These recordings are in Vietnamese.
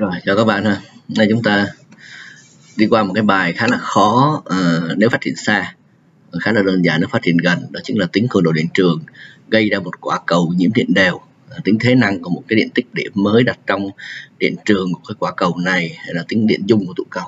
Rồi, chào các bạn ha. Nay chúng ta đi qua một cái bài khá là khó nếu phát triển xa, khá là đơn giản nếu phát triển gần, đó chính là tính cường độ điện trường gây ra một quả cầu nhiễm điện đều. Tính thế năng của một cái điện tích điểm mới đặt trong điện trường của cái quả cầu này, hay là tính điện dung của tụ cầu.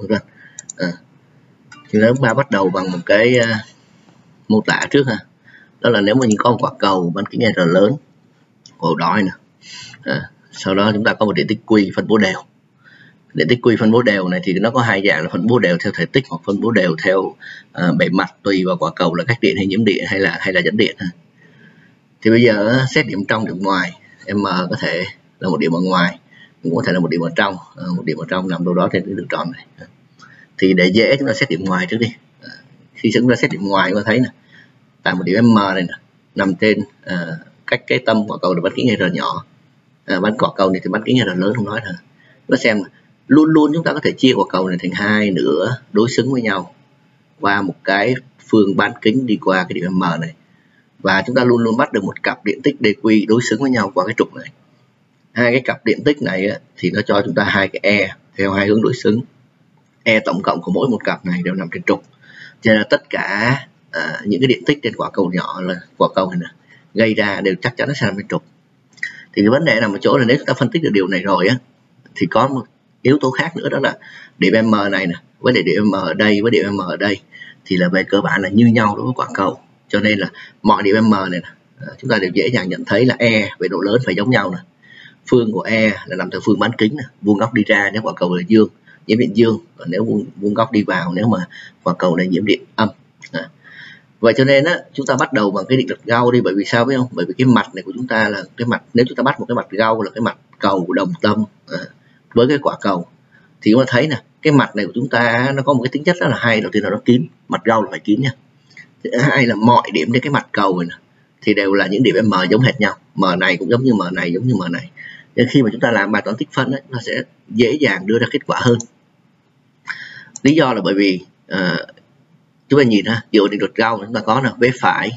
Thì chúng ta bắt đầu bằng một cái mô tả trước ha. Đó là nếu mà có một quả cầu bán kính R lớn, màu đỏ này nè. Sau đó chúng ta có một điện tích Q phân bố đều. Điện tích Q phân bố đều này thì nó có hai dạng là phân bố đều theo thể tích hoặc phân bố đều theo bề mặt, tùy vào quả cầu là cách điện hay nhiễm điện hay là dẫn điện. Thì bây giờ xét điểm trong điểm ngoài, M có thể là một điểm ở ngoài, cũng có thể là một điểm ở trong, một điểm ở trong nằm đâu đó trên cái đường tròn này. Thì để dễ chúng ta xét điểm ngoài trước đi. Khi chúng ta xét điểm ngoài, chúng ta thấy nè, tại một điểm M này nè, nằm trên cách cái tâm quả cầu là bán kính R nhỏ. Bán quả cầu này thì bán kính R lớn không nói nữa. Chúng ta xem luôn luôn chúng ta có thể chia quả cầu này thành hai nửa đối xứng với nhau qua một cái phương bán kính đi qua cái điểm M này, và chúng ta luôn luôn bắt được một cặp điện tích DQ đối xứng với nhau qua cái trục này. Hai cái cặp điện tích này thì nó cho chúng ta hai cái E theo hai hướng đối xứng. E tổng cộng của mỗi một cặp này đều nằm trên trục, cho nên là tất cả những cái điện tích trên quả cầu nhỏ là quả cầu này nè, gây ra đều chắc chắn nó sẽ nằm trên trục. Thì cái vấn đề nằm ở chỗ là nếu chúng ta phân tích được điều này rồi á, thì có một yếu tố khác nữa, đó là điểm M này nè với điểm M ở đây với điểm M ở đây thì là về cơ bản là như nhau đối với quả cầu, cho nên là mọi điểm M này nè, chúng ta đều dễ dàng nhận thấy là E về độ lớn phải giống nhau nè. Phương của E là nằm theo phương bán kính nè, vuông góc đi ra nếu quả cầu là dương, nhiễm điện dương, còn nếu vuông góc đi vào nếu mà quả cầu này nhiễm điện âm. Vậy cho nên chúng ta bắt đầu bằng cái định luật Gauss đi, bởi vì sao biết không? Bởi vì cái mặt này của chúng ta là cái mặt, nếu chúng ta bắt một cái mặt Gauss là cái mặt cầu đồng tâm với cái quả cầu, thì chúng ta thấy nè, cái mặt này của chúng ta nó có một cái tính chất rất là hay. Đầu tiên là nó kín, mặt Gauss là phải kín nha. Thứ hai là mọi điểm trên cái mặt cầu này nè, thì đều là những điểm M giống hệt nhau, M này cũng giống như M này, giống như M này. Nên khi mà chúng ta làm bài toán tích phân nó sẽ dễ dàng đưa ra kết quả hơn. Lý do là bởi vì chúng ta nhìn ha, dựa định luật Gauss chúng ta có là vế phải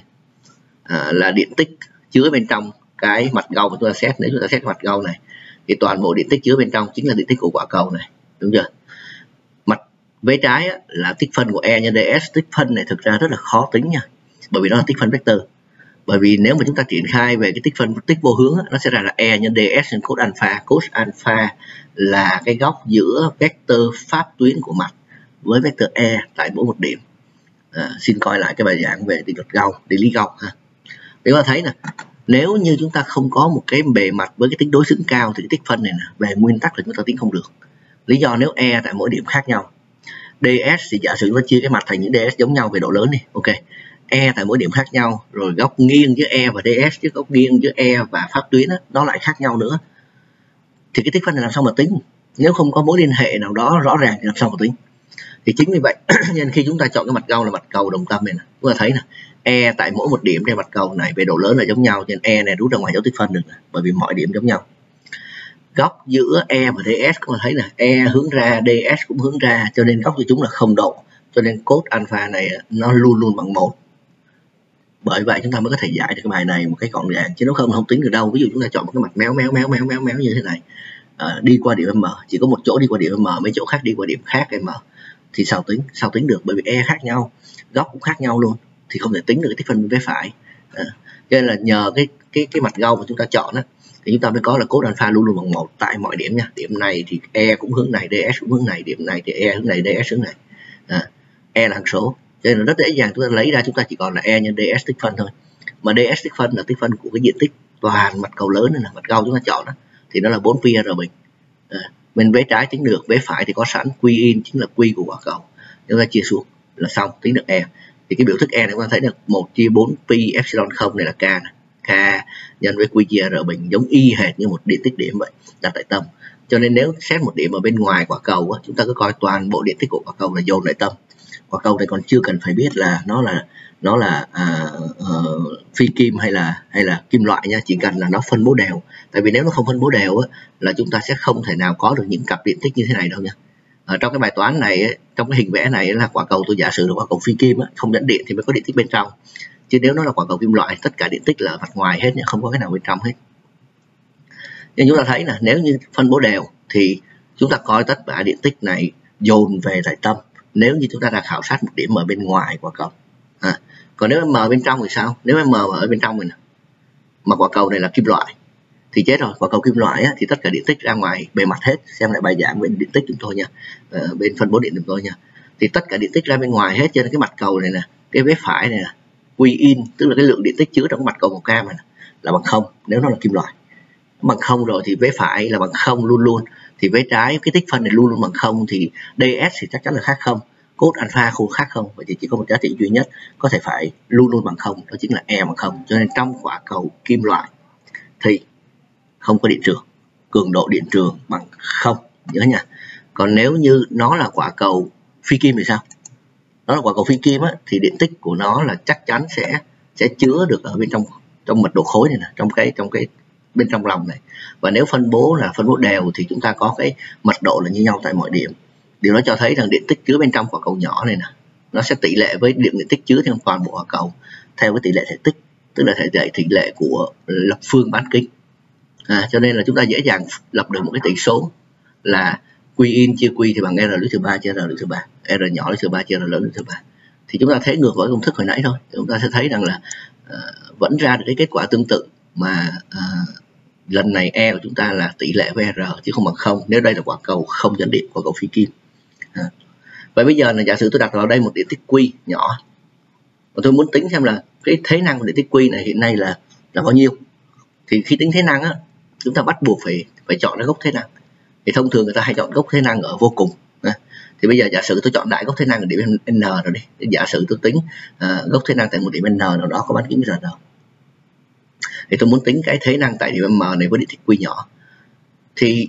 là điện tích chứa bên trong cái mặt Gauss mà chúng ta xét. Nếu chúng ta xét mặt Gauss này thì toàn bộ điện tích chứa bên trong chính là điện tích của quả cầu này, đúng chưa? Mặt vế trái là tích phân của E nhân ds. Tích phân này thực ra rất là khó tính nha, bởi vì nó là tích phân vector. Bởi vì nếu mà chúng ta triển khai về cái tích phân tích vô hướng nó sẽ ra là E nhân ds nhân cos alpha. Cos alpha là cái góc giữa vector pháp tuyến của mặt với vector E tại mỗi một điểm. Xin coi lại cái bài giảng về định luật Gauss, định lý Gauss ha. Để chúng ta thấy nè, nếu như chúng ta không có một cái bề mặt với cái tính đối xứng cao thì cái tích phân này nè, về nguyên tắc là chúng ta tính không được. Lý do nếu E tại mỗi điểm khác nhau, ds thì giả sử chúng ta chia cái mặt thành những ds giống nhau về độ lớn đi, ok. E tại mỗi điểm khác nhau, rồi góc nghiêng giữa E và ds chứ góc nghiêng giữa E và pháp tuyến nó lại khác nhau nữa, thì cái tích phân này làm sao mà tính? Nếu không có mối liên hệ nào đó rõ ràng thì làm sao mà tính? Thì chính vì vậy nên khi chúng ta chọn cái mặt Gauss là mặt cầu đồng tâm này nè, chúng ta thấy nè, E tại mỗi một điểm trên mặt cầu này về độ lớn là giống nhau, nên E này rút ra ngoài dấu tích phân được nè, bởi vì mọi điểm giống nhau. Góc giữa E và ds cũng thấy nè, E hướng ra, ds cũng hướng ra, cho nên góc của chúng là 0 độ, cho nên cos alpha này nó luôn luôn bằng 1. Bởi vậy chúng ta mới có thể giải được cái bài này một cái gọn gàng, chứ nếu không không tính được đâu. Ví dụ chúng ta chọn một cái mặt méo như thế này, đi qua điểm M, chỉ có một chỗ đi qua điểm M, mấy chỗ khác đi qua điểm khác M, thì sao tính được? Bởi vì E khác nhau, góc cũng khác nhau luôn, thì không thể tính được cái tích phân vế phải. Cho nên là nhờ cái mặt Gauss mà chúng ta chọn thì chúng ta mới có là cos alpha luôn luôn bằng 1 tại mọi điểm nha. Điểm này thì E cũng hướng này, ds cũng hướng này, điểm này thì E hướng này, ds hướng này. E là hằng số, cho nên là rất dễ dàng chúng ta lấy ra, chúng ta chỉ còn là E nhân ds tích phân thôi. Mà ds tích phân là tích phân của cái diện tích toàn mặt cầu lớn này là mặt Gauss chúng ta chọn thì nó là 4 pi r bình. Bên vế trái tính được, vế phải thì có sẵn Q in chính là Q của quả cầu, chúng ta chia xuống là xong, tính được E. Thì cái biểu thức E này chúng ta thấy được 1 chia 4 pi epsilon 0 này là K này. K nhân với Q chia R bình giống y hệt như một điện tích điểm vậy, đặt tại tâm. Cho nên nếu xét một điểm ở bên ngoài quả cầu chúng ta cứ coi toàn bộ điện tích của quả cầu là dồn lại tâm. Quả cầu này còn chưa cần phải biết là nó là phi kim hay là kim loại nha, chỉ cần là nó phân bố đều. Tại vì nếu nó không phân bố đều là chúng ta sẽ không thể nào có được những cặp điện tích như thế này đâu nha. Trong cái bài toán này, trong cái hình vẽ này là quả cầu, tôi giả sử là quả cầu phi kim không dẫn điện thì mới có điện tích bên trong, chứ nếu nó là quả cầu kim loại tất cả điện tích là mặt ngoài hết nha, không có cái nào bên trong hết. Nhưng chúng ta thấy là nếu như phân bố đều thì chúng ta coi tất cả điện tích này dồn về tại tâm nếu như chúng ta đã khảo sát một điểm ở bên ngoài quả cầu. Còn nếu M ở bên trong thì sao? Nếu M ở bên trong này nè, mà quả cầu này là kim loại thì chết rồi. Quả cầu kim loại á, thì tất cả điện tích ra ngoài bề mặt hết. Xem lại bài giảng bên điện tích chúng tôi nha, bên phân bố điện chúng tôi nha. Thì tất cả điện tích ra bên ngoài hết, cho nên cái mặt cầu này nè, cái vế phải này nè, Q in tức là cái lượng điện tích chứa trong cái mặt cầu màu cam này là bằng 0 nếu nó là kim loại. Bằng 0 rồi thì vế phải là bằng 0 luôn luôn, thì vế trái cái tích phân này luôn luôn bằng 0, thì ds thì chắc chắn là khác 0, cos alpha không khác 0, vậy thì chỉ có một giá trị duy nhất có thể phải luôn luôn bằng 0, đó chính là E bằng 0. Cho nên trong quả cầu kim loại thì không có điện trường, cường độ điện trường bằng 0, nhớ nha. Còn nếu như nó là quả cầu phi kim thì sao? Nó là quả cầu phi kim á, thì điện tích của nó là chắc chắn sẽ chứa được ở bên trong mật độ khối này nè, trong cái bên trong lòng này. Và nếu phân bố là phân bố đều thì chúng ta có cái mật độ là như nhau tại mọi điểm. Điều đó cho thấy rằng điện tích chứa bên trong quả cầu nhỏ này nè, nó sẽ tỷ lệ với điện tích chứa trong toàn bộ quả cầu theo cái tỷ lệ thể tích, tức là tỷ lệ của lập phương bán kính. Cho nên là chúng ta dễ dàng lập được một cái tỷ số là Q in chia Q thì bằng R lũy thừa 3 chia R lũy thừa 3, R nhỏ lũy thừa 3 chia R lớn lũy thừa 3. Thì chúng ta thấy ngược với công thức hồi nãy thôi, chúng ta sẽ thấy rằng là vẫn ra được cái kết quả tương tự, mà lần này E của chúng ta là tỷ lệ với R chứ không bằng 0 nếu đây là quả cầu không dẫn điện, quả cầu phi kim. Vậy bây giờ là giả sử tôi đặt vào đây một điện tích Q nhỏ, và tôi muốn tính xem là cái thế năng của điện tích Q này hiện nay là bao nhiêu. Thì khi tính thế năng á, chúng ta bắt buộc phải chọn cái gốc thế năng. Thì thông thường người ta hay chọn gốc thế năng ở vô cùng. Thì bây giờ giả sử tôi chọn đại gốc thế năng ở điểm N rồi đi. Giả sử tôi tính gốc thế năng tại một điểm N nào đó có bán kính R. Thì tôi muốn tính cái thế năng tại điểm M này với điện tích Q nhỏ. Thì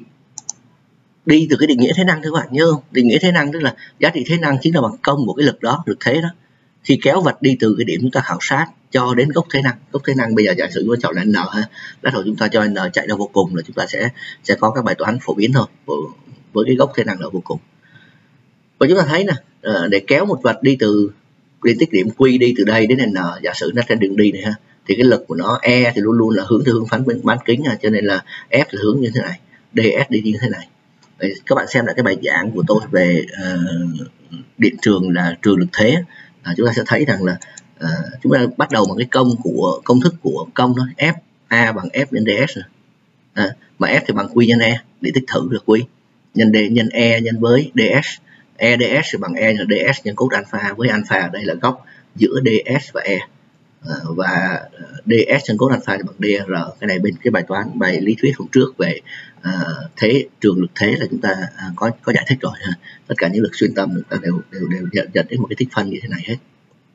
đi từ cái định nghĩa thế năng, thưa các bạn nhớ không? Định nghĩa thế năng tức là giá trị thế năng chính là bằng công của cái lực đó, lực thế đó. Khi kéo vật đi từ cái điểm chúng ta khảo sát cho đến gốc thế năng. Gốc thế năng bây giờ giả sử chúng ta chọn là N ha. Lát hồi chúng ta cho N chạy ra vô cùng là chúng ta sẽ có các bài toán phổ biến thôi với cái gốc thế năng là vô cùng. Và chúng ta thấy nè, để kéo một vật đi từ điện tích điểm Q đi từ đây đến N, giả sử nó trên đường đi này ha, thì cái lực của nó E thì luôn luôn là hướng theo hướng phán bán kính, cho nên là F là hướng như thế này, DS đi như thế này. Vậy các bạn xem lại cái bài giảng của tôi về điện trường là trường lực thế, chúng ta sẽ thấy rằng là chúng ta bắt đầu bằng cái công thức của công đó, F A bằng F nhân DS, mà F thì bằng Q nhân E, điện tích thử được Q nhân D nhân E nhân với DS, E DS thì bằng E nhân DS nhân cos alpha, với alpha ở đây là góc giữa DS và E, và DS nhân cos alpha thì bằng DR. Cái này bên cái bài lý thuyết hôm trước về thế trường lực thế là chúng ta có giải thích rồi ha. Tất cả những lực xuyên tâm chúng ta đều dẫn đến một cái tích phân như thế này hết.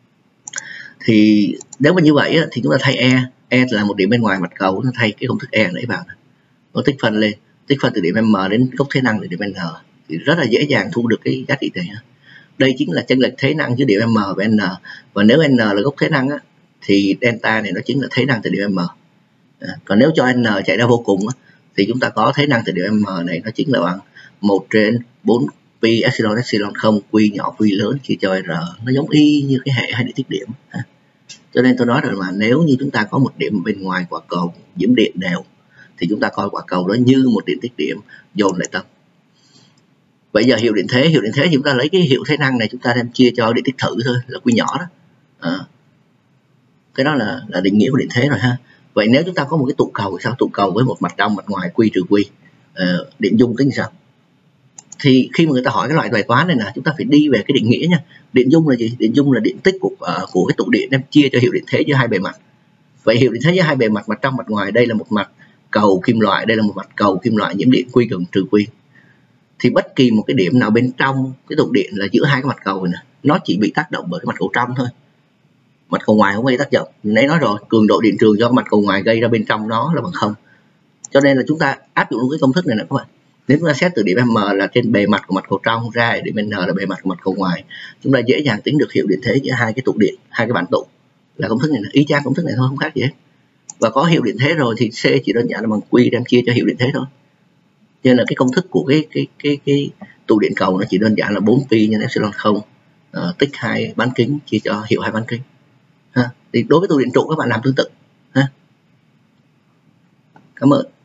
Thì nếu mà như vậy thì chúng ta thay E là một điểm bên ngoài mặt cầu, nó thay cái công thức E nãy vào này, nó tích phân lên, tích phân từ điểm M đến gốc thế năng từ điểm N thì rất là dễ dàng thu được cái giá trị này. Đây chính là chênh lệch thế năng giữa điểm M và N, và nếu N là gốc thế năng thì delta này nó chính là thế năng từ điểm M. Còn nếu cho N chạy ra vô cùng thì chúng ta có thế năng từ điểm M này nó chính là bằng 1 trên 4 pi epsilon 0 Q nhỏ Q lớn chia cho R, nó giống y như cái hệ hai điện tích điểm. Cho nên tôi nói rằng là nếu như chúng ta có một điểm bên ngoài quả cầu nhiễm điện đều thì chúng ta coi quả cầu đó như một điện tích điểm dồn lại tâm. Vậy giờ hiệu điện thế thì chúng ta lấy cái hiệu thế năng này chúng ta đem chia cho điện tích thử thôi, là Q nhỏ đó. Cái đó là định nghĩa của điện thế rồi ha. Vậy nếu chúng ta có một cái tụ cầu thì sao? Tụ cầu với một mặt trong mặt ngoài Q trừ Q, điện dung tính sao? Thì khi mà người ta hỏi cái loại bài toán này là chúng ta phải đi về cái định nghĩa nha. Điện dung là gì? Điện dung là điện tích của cái tụ điện đem chia cho hiệu điện thế giữa hai bề mặt. Vậy hiệu điện thế giữa hai bề mặt, mặt trong mặt ngoài, đây là một mặt cầu kim loại, đây là một mặt cầu kim loại nhiễm điện Q cộng trừ Q. Thì bất kỳ một cái điểm nào bên trong cái tụ điện là giữa hai cái mặt cầu này, nó chỉ bị tác động bởi cái mặt cầu trong thôi. Mặt cầu ngoài không gây tác động. Nãy nói rồi, cường độ điện trường do mặt cầu ngoài gây ra bên trong nó là bằng 0. Cho nên là chúng ta áp dụng cái công thức này nè các bạn. Nếu chúng ta xét từ điểm M là trên bề mặt của mặt cầu trong ra điểm N là bề mặt của mặt cầu ngoài, chúng ta dễ dàng tính được hiệu điện thế giữa hai cái tụ điện, hai cái bản tụ. Là công thức này, y chang công thức này thôi, không khác gì hết. Và có hiệu điện thế rồi thì C chỉ đơn giản là bằng Q đem chia cho hiệu điện thế thôi. Nên là cái công thức của cái tụ điện cầu nó chỉ đơn giản là 4 pi nhân epsilon 0 tích 2 bán kính chia cho hiệu 2 bán kính. Thì đối với tụ điện trụ các bạn làm tương tự ha. Cảm ơn.